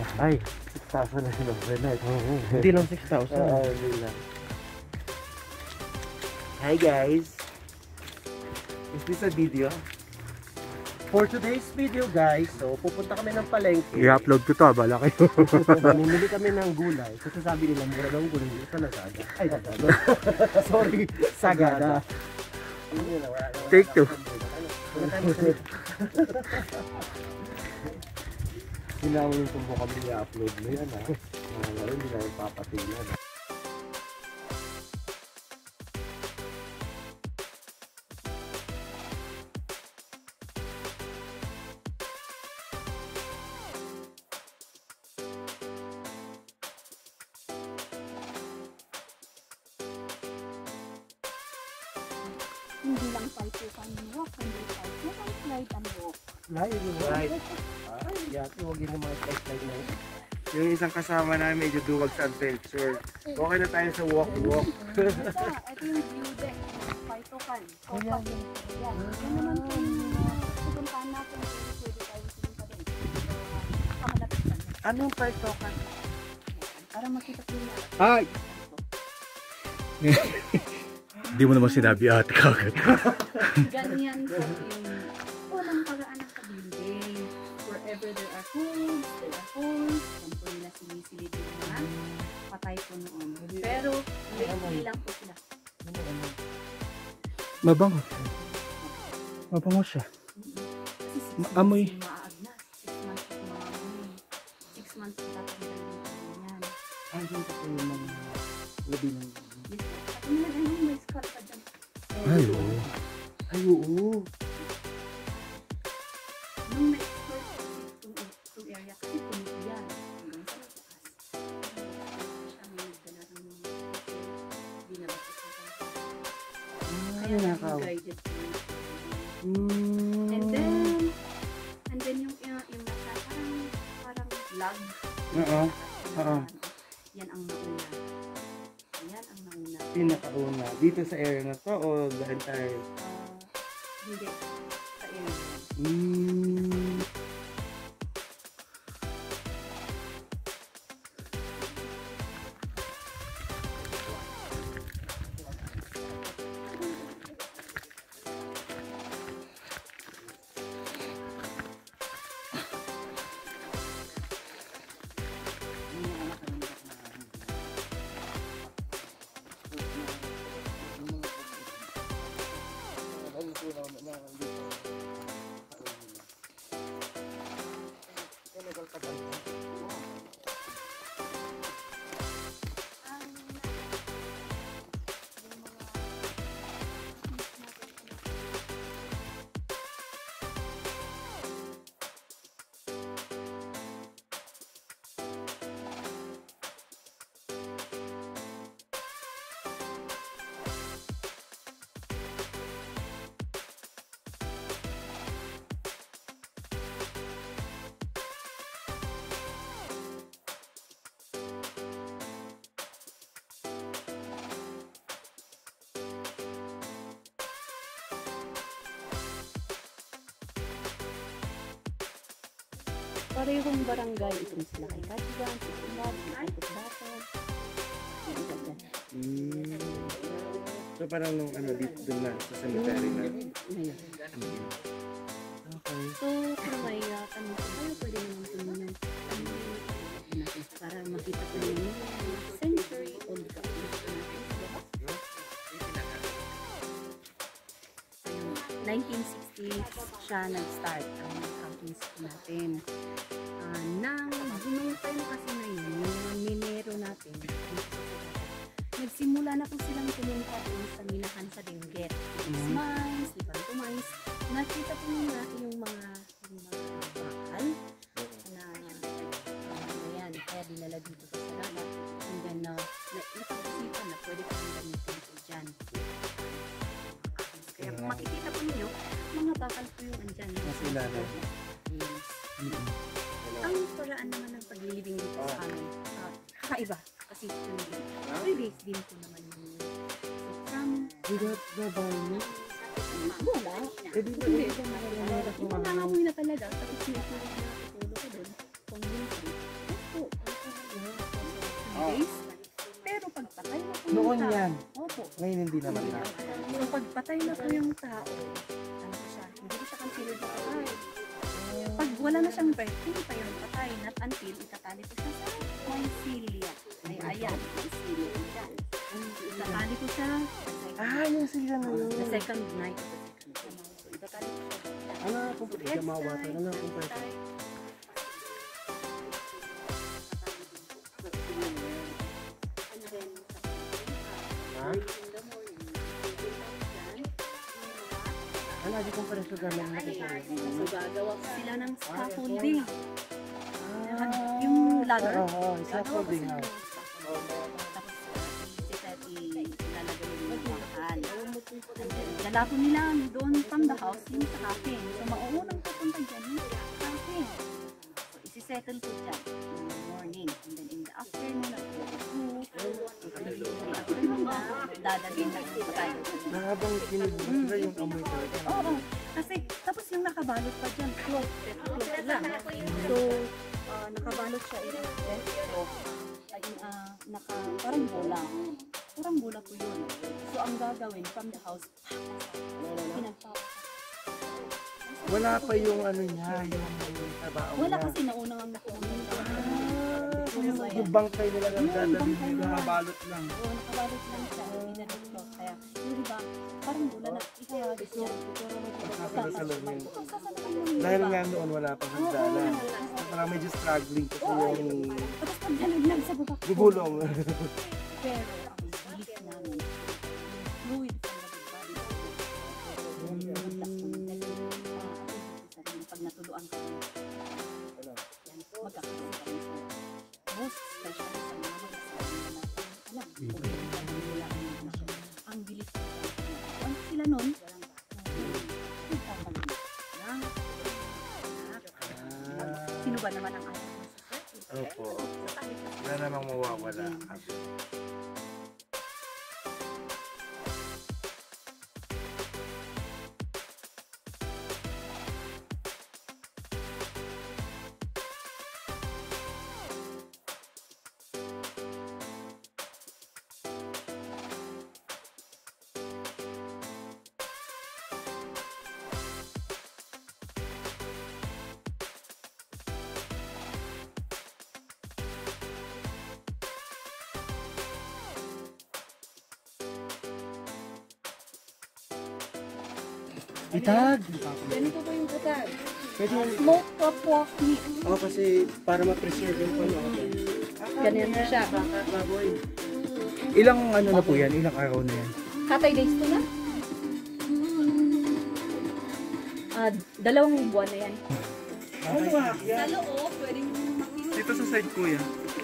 Ay, 6,000 na sila. Hindi lang 6,000. Hindi lang. Hi guys! Is this a video? For today's video guys, so pupunta kami ng palengke. I-upload ko to, bala kayo. Mamimili kami ng gulay. Kasi sabi nila, mura daw ang gulay dito sa Lazada. Ay, Lazada. Sorry, Sagada. Take two. Hinawa yung tumbo kami i-upload mo yan ha. Ngayon, hindi namin papatilan. Hindi lang 5 you can walk, hindi 5 you can slide and walk. Slide. Ay, yati, huwag yun yung mga slide na yun. Yung isang kasama namin medyo duwag sa adventure. Okay na tayo sa walk-walk. Ito yung view deck. 5 you can. Yan. Yan naman po yung pupuntahan natin. Pwede tayo pupunta din. Kamalapit lang. Anong price token? Para makita po niya. Ay! Di mo naman sinabi ate kagad. Ganyan po yung walang paraan ng pag-building. Wherever there are holes, yan po nila sinisilid yung mga patay po noon. Pero lately lang po sila. Mabango. Mabango siya. Amoy. Maagnas. 6 months po maamoy. 6 months po tatanggal yung yan. Ay, yun po yung mga labi ng... Yes, at ano, may scar pa dyan. Ay, oo. Ay, oo. Nung na-explore po itong area kasi puno yan. Hanggang sa taas. Siya may nagdala ng binabas sa taas. Kaya naging guided po. And then yung nasa parang log. Oo. Oo. Yan ang nauna. Yan ang nauna. Pinakauna. Dito sa area na to o the entire? Hindi. Sa area. Parehong barangay itong sila kay Katigan, Tutulag, Tutugbatan. So parang nung ano dito dun na sa cemetery na. Okay. So, kung may tanong po kayo, pwede naman po ninyo natin para makita po ninyo century old couples natin sa baba. 1960 siya nag-start ang campings natin. Nang nung time kasi na yun, yung minero natin, nagsimula na po silang pumunta doon sa minahan sa Benguet. Mines, Libanto Mines. Nakita po nila yung mga bakal na yan, kaya dinala dito sa Salala. And then, napag-isipan na pwede po ang gamitin po dyan. Kaya kung makikita po ninyo, mga bakal po yung andyan. Mas ilalim. Yes. Ang paraan naman ng paglilibing dito sa amin, kakaiba. Kasi release din po naman yun. So, from... Without the barney? Wala. Eh, di ba? Yung nangangamoy na talaga. Tapos sinatulog na natutulog ko doon. Pang minsan. Noon tao. yan. Opo. Ngayon hindi naman na. So pag patay na po yung tao, ano po siya, hindi ko siya considered na patay. Pag wala na siyang birth, hindi pa yung patay. Not until itatali po siya sa mycelia. Ay, ayan, mycelia. Ayan. Itatali ko siya Yung sila na yun. the second night of the second month. So itatali ko siya. Ano kung pwede ka mawatan? Ano kung pwede? Ha? Ano, di kong pwede sa gamang natin. So gagawa ko sila ng scaffolding. Yung ladder. Oo, scaffolding. Gagawa ko sila ng scaffolding. Tapos ilalagay yung bakal. And then, lalapon nila doon from the house yung sa cafe. So mauunang pupunta dyan yung cafe. So isi-settle ko dyan in the morning. And then in the afternoon, dadalhin na yung patay. Na habang kinigil yung amoy talaga. Oo. Kasi, tapos yung nakabalot pa dyan, cloth lang. So, nakabalot siya parang bola. Parang bola po yun. So, ang gagawin from the house, pinagpapasok. Wala pa yung ano niya, yung trabaho Wala niya. kasi naunang ang nakunin. Yung bangkay nila ng dadalhin nila. Nakabalot lang. Oo, nakabalot lang siya. Pinalot ko. Kaya, yung iba, parang bola na ihayagis yan. Sasalubin. Sasalubin yung Dahil iba. nga noon wala pang hagdanan. Parang medyo struggling kasi yung Tapos pag nalaglag sa baba ko. gugulong. Pero ang belief namin, fluid from the body. Pag natuluan ka yan, magkakaroon ka rin sa most especially sa mga mag-asawa na alam, nila ang belief ko. Once sila nun, nagkakaroon ng sino ba naman ang ayaw mo sa sir? Opo. Wala namang mawawala. Itag! Ganito po yung butag. Pwede yan. Smoked pork meat. Oo, kasi para ma-preserve yung ano. Ganyan po siya. Baboy. Ilang ano na po yan? Ilang araw na yan? Katay days to na? 2 buwan na yan. Sa loob, pwedeng Dito sa side kuya.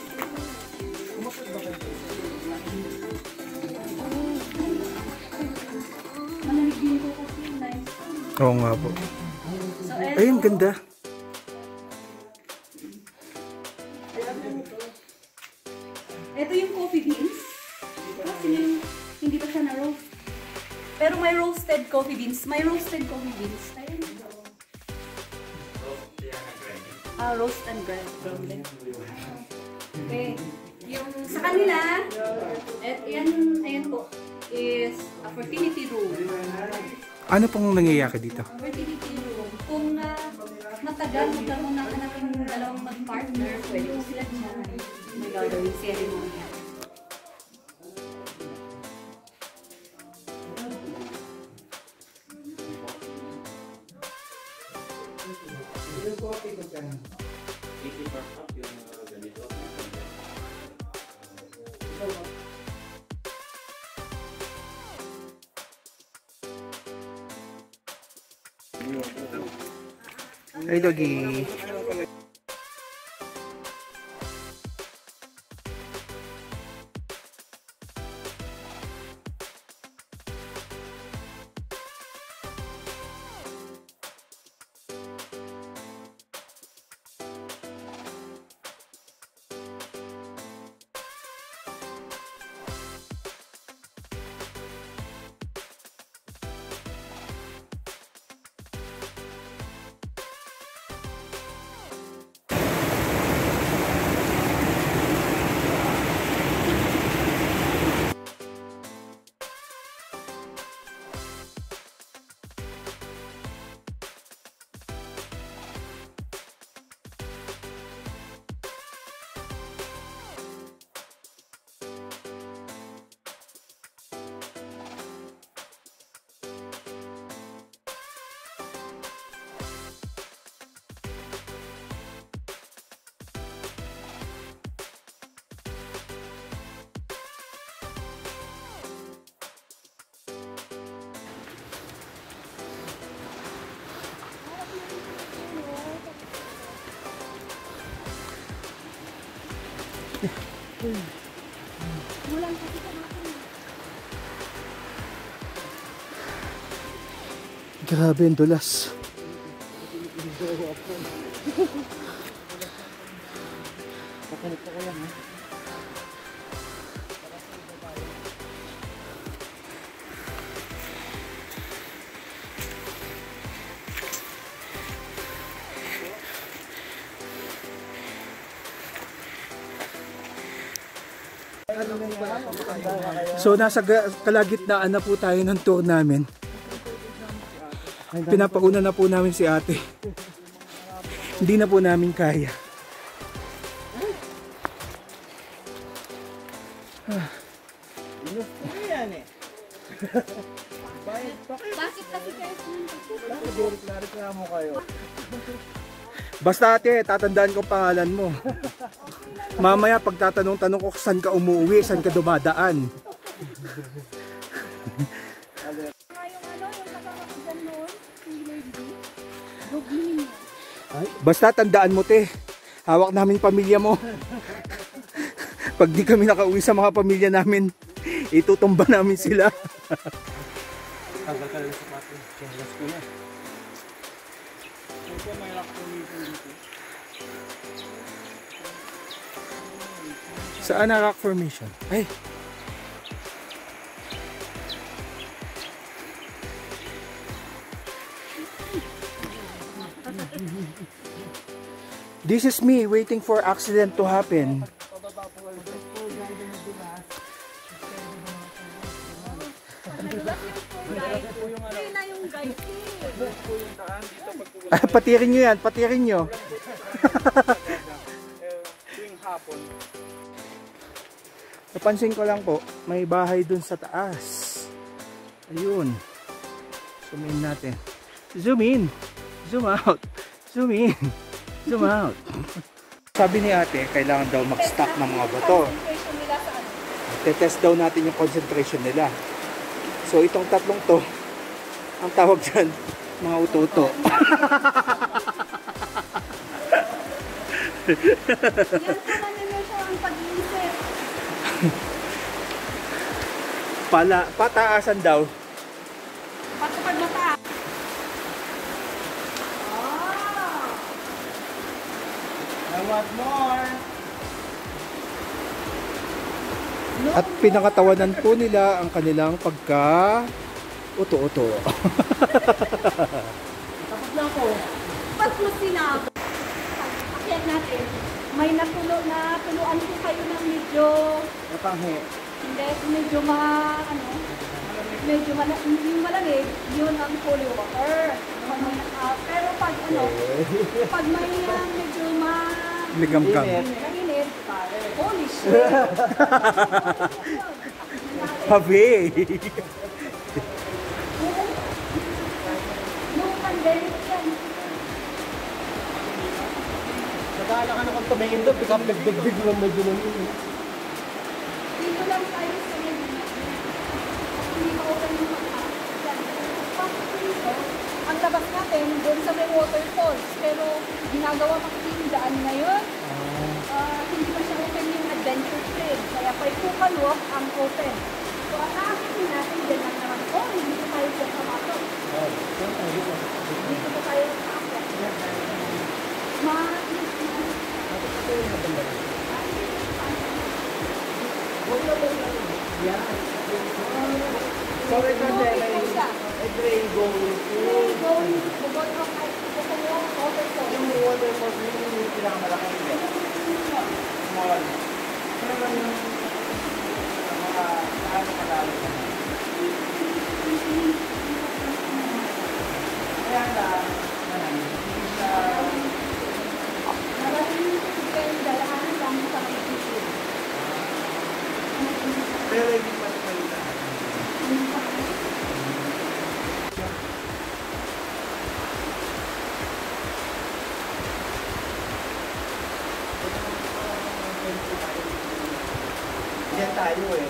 malamig din po kasi nice. Oo nga po. So, Ayun, ganda. ito yung coffee beans. Kasi hindi pa siya na-roast. Pero may roasted coffee beans. May roasted coffee beans. Ayun. Roast and grind. Okay. Yung sa kanila, ayan po, is a fertility room. Ano pong nangyayari dito? Fertility room. Kung matagal magkaroon ng anak yung dalawang mag-partner, pwede po sila dyan. May gagawin ceremony. Hey, doggy. Mulan kasi sa natin. Grabe, ang dulas. Pakulit ko yan, ha? So nasa kalagitnaan na po tayo ng tour namin. Pinapauna na po namin si ate. Hindi na po namin kaya. Yan eh. Bakit kasi kayo Reklamo kayo. Basta ate, tatandaan ko pangalan mo. Mamaya pagtatanong-tanong ko saan ka umuwi, saan ka dumadaan. Basta tandaan mo te, hawak namin pamilya mo. Pag di kami nakauwi sa mga pamilya namin, itutumba namin sila. Tagal ka lang sa pato. Kailas ko na. Ito may rock formation dito. Saan na rock formation? Ay! This is me waiting for accident to happen. Patirin nyo yan, patirin nyo. Tuwing hapon. Napansin ko lang po, may bahay dun sa taas. Ayun. Zoom in natin. Zoom in. Zoom out. Zoom in. Zoom out. Sabi ni ate, kailangan daw mag-stock ng mga bato. Tetest daw natin yung concentration nila. So itong tatlong to, ang tawag dyan, mga uto-uto. Yan pala nila siya ang pag-iisip. Pataasan daw. Patupad mata. I want more! At pinakatawanan po nila ang kanilang pagka uto-uto. Tapos na ako. Ba't mo sinabi? Akyat natin. May natuluan po kayo ng medyo, Matanghe. hindi, medyo yung malamig, yun ang holy water. Pero pag pag may medyo Ligamgam. mainit, holy shit. Habi! Yung pandemic yan. Nagala ka na kung tumingin doon, biglang nagbigbig lang medyo lang yun. Dito lang tayo sa Medina. Hindi pa open yung mata. Ang labas natin, doon sa may waterfalls. Pero ginagawa pa kasi yung daan ngayon. Hindi pa siya open yung adventure trail. Kaya pa yung Walk ang open. So ang nakakita natin, dyan lang naman. Hindi pa tayo dyan sa mato. Dito pa tayo sa akyat. Sorry ka every going yung waterfall yung pinakamalaki hindi. Small. Ano lang yung mga ano kalalo ka na. Kaya lang, hindi siya pero hindi pa sa kalita. Diyan tayo eh.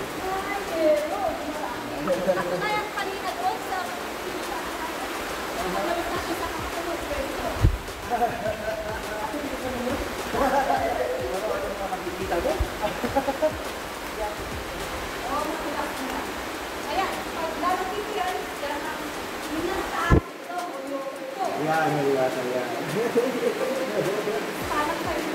Ako na yung kanina doon sa Makikita ko? Yan, naliwasa yan. Parang kayo.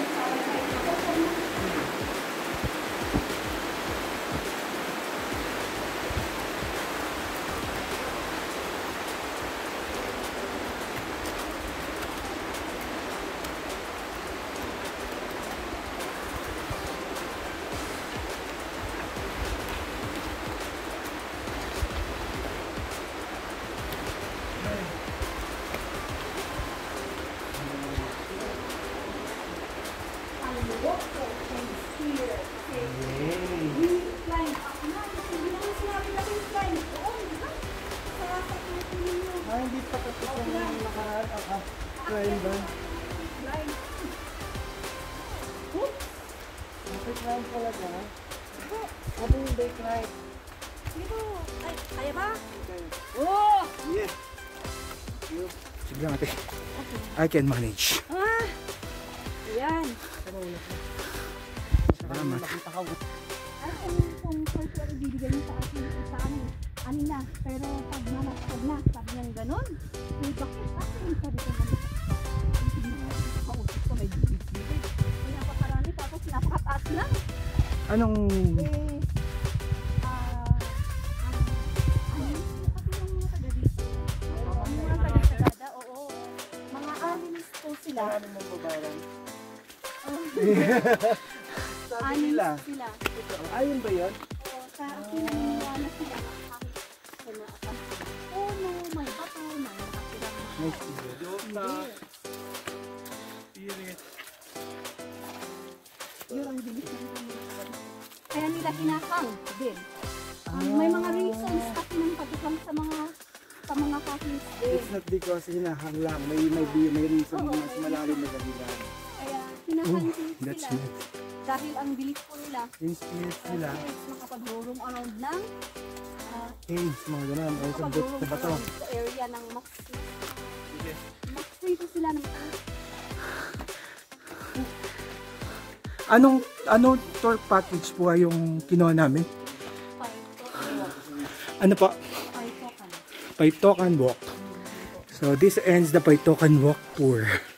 Hindi pa tapos yung nakaraan. Trail ba? Decline pala dyan. Ano yung decline? Dito. Ay, kaya ba? Oh! Yes! Sige lang ate. I can manage. Ayan. Salamat. Kung first ibibigay niyo sa amin, anin na, pero pag nanakad na, sabi niyang ganon, may bakit akin, sabi ko naman. Kausap ko, may bibigay. May napakarami, tapos napakataas lang. Anong... Ano yung mga taga dito? Mga taga-sagada, oo. Mga animals po sila. Ano mong babaran? Sabi nila. Sila. Ayun ba yun? Sa akin, na sila. Puno, may bato, may nakasirang May spirit. yun ang bilis ng mga. Kaya nila hinakang din. May mga reasons kasi ng pagkakang sa mga cases din. It's not because hinahang lang. May reason mas malalim na dahilan. Kaya hinakang That's sila. neat. Dahil ang bilis po nila. Yung spirit nila. Makapag-roam around ng Caves, mga ganun. O sa bot na bato. sa area ng Max 3. Max 3 po sila ng Anong tour package po ay yung kinuha namin? Ano po? Paitokan. Paitokan Walk. So this ends the Paitokan Walk tour.